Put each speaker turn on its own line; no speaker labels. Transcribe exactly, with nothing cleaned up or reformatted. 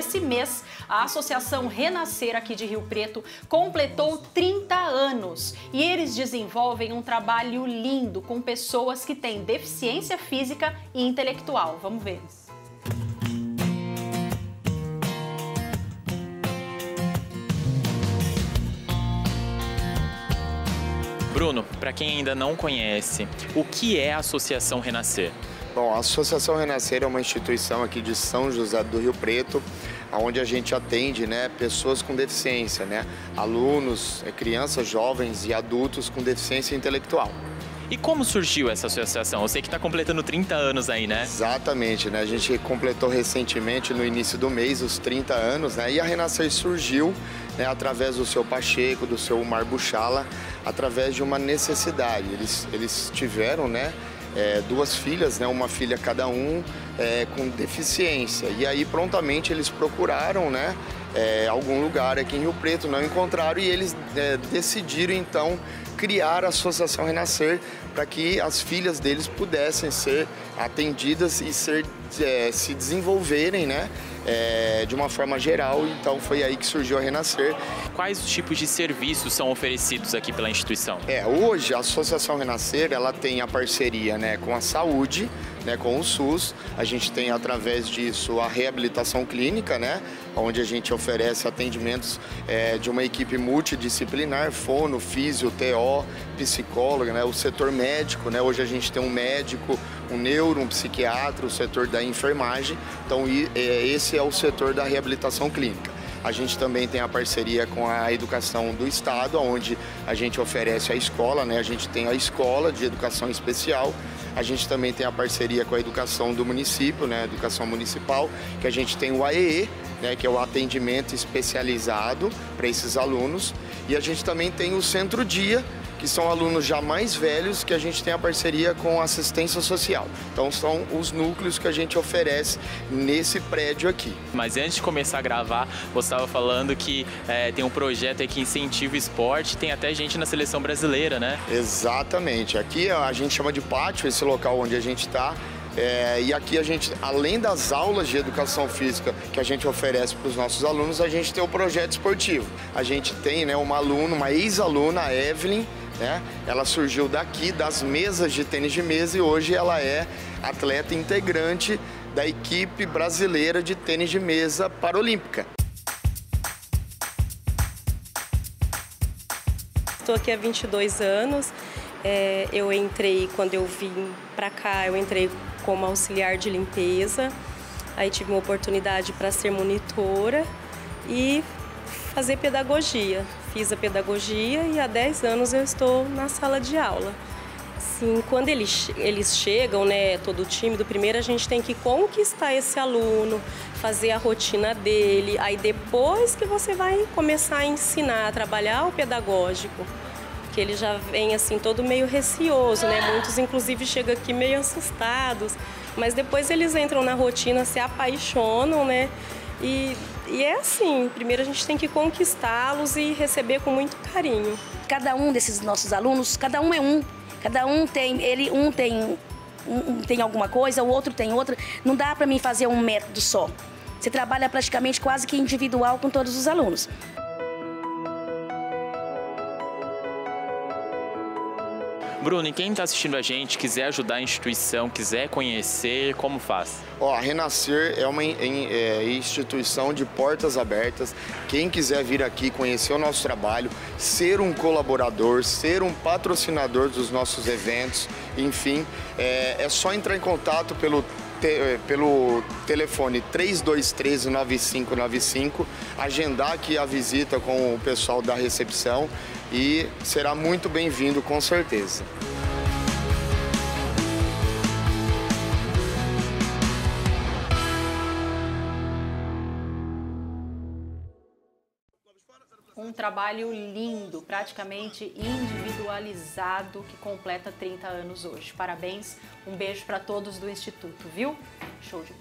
esse mês, a Associação Renascer aqui de Rio Preto completou trinta anos e eles desenvolvem um trabalho lindo com pessoas que têm deficiência física e intelectual. Vamos ver.
Bruno, para quem ainda não conhece, o que é a Associação Renascer?
Bom, a Associação Renascer é uma instituição aqui de São José do Rio Preto, onde a gente atende, né, pessoas com deficiência, né, alunos, crianças, jovens e adultos com deficiência intelectual.
E como surgiu essa associação? Eu sei que está completando trinta anos aí, né?
Exatamente, né? A gente completou recentemente, no início do mês, os trinta anos, né? E a Renascer surgiu, né, através do seu Pacheco, do seu Omar Buchala, através de uma necessidade. Eles, eles tiveram, né, é, duas filhas, né, uma filha cada um, é, com deficiência. E aí, prontamente, eles procuraram, né, é, algum lugar aqui em Rio Preto, não encontraram, e eles é, decidiram, então, criar a Associação Renascer para que as filhas deles pudessem ser atendidas e ser, é, se desenvolverem, né, é, de uma forma geral. Então foi aí que surgiu a Renascer.
Quais os tipos de serviços são oferecidos aqui pela instituição?
É, hoje a Associação Renascer, ela tem a parceria, né, com a saúde, né, com o SUS. A gente tem através disso a reabilitação clínica, né, onde a gente oferece atendimentos é, de uma equipe multidisciplinar, fono, físio, T O, psicóloga, né, o setor médico, né, hoje a gente tem um médico, um neuro, um psiquiatra, o setor da enfermagem. Então esse é o setor da reabilitação clínica. A gente também tem a parceria com a educação do estado, onde a gente oferece a escola, né? A gente tem a escola de educação especial. A gente também tem a parceria com a educação do município, né? Educação municipal, que a gente tem o A E E, né? Que é o atendimento especializado para esses alunos. E a gente também tem o Centro Dia, que são alunos já mais velhos, que a gente tem a parceria com a assistência social. Então são os núcleos que a gente oferece nesse prédio aqui.
Mas antes de começar a gravar, você estava falando que é, tem um projeto aí que incentiva o esporte, tem até gente na seleção brasileira, né?
Exatamente. Aqui a gente chama de pátio, esse local onde a gente está. É, e aqui a gente, além das aulas de educação física que a gente oferece para os nossos alunos, a gente tem o projeto esportivo. A gente tem, né, uma aluna, uma ex-aluna, a Evelyn, né? Ela surgiu daqui, das mesas de tênis de mesa, e hoje ela é atleta integrante da equipe brasileira de tênis de mesa paralímpica.
Estou aqui há vinte e dois anos. É, eu entrei, quando eu vim para cá, eu entrei como auxiliar de limpeza. Aí tive uma oportunidade para ser monitora e fazer pedagogia. Fiz a pedagogia e há dez anos eu estou na sala de aula. Sim, quando eles, eles chegam, né, todo o time do primeiro, a gente tem que conquistar esse aluno, fazer a rotina dele. Aí depois que você vai começar a ensinar, a trabalhar o pedagógico. Que ele já vem assim todo meio receoso, né? Muitos inclusive chegam aqui meio assustados, mas depois eles entram na rotina, se apaixonam, né? E, e é assim, primeiro a gente tem que conquistá-los e receber com muito carinho.
Cada um desses nossos alunos, cada um é um, cada um tem, ele um tem, um tem alguma coisa, o outro tem outra. Não dá para mim fazer um método só. Você trabalha praticamente quase que individual com todos os alunos.
Bruno, e quem está assistindo a gente, quiser ajudar a instituição, quiser conhecer, como faz?
Ó, a Renascer é uma é, instituição de portas abertas. Quem quiser vir aqui conhecer o nosso trabalho, ser um colaborador, ser um patrocinador dos nossos eventos, enfim, é, é só entrar em contato pelo Te, pelo telefone três dois três, nove cinco nove cinco, agendar aqui a visita com o pessoal da recepção e será muito bem-vindo, com certeza.
Um trabalho lindo, praticamente individualizado, que completa trinta anos hoje. Parabéns, um beijo para todos do Instituto, viu? Show de bola.